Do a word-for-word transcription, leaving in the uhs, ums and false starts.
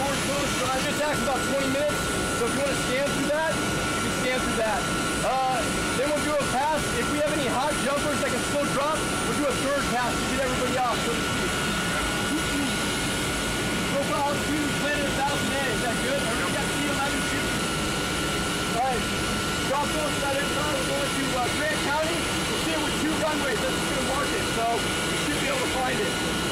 forward coast drive. It takes about twenty minutes, so if you want to scan through that, you can scan through that. Uh, then we'll do a pass. If we have any hot jumpers that can still drop, we'll do a third pass to get everybody off, so to speak. Profile altitude, we planted a thousand A. Is that good? Everybody got C eleven shooting? Alright. Drop those that inside. We're going to uh, Grant County. We'll see it with two runways. That's just going to mark it, so you should be able to find it.